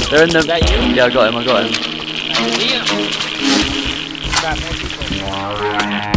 They're in the. Is that you? Yeah, I got him. Liam! Got more people.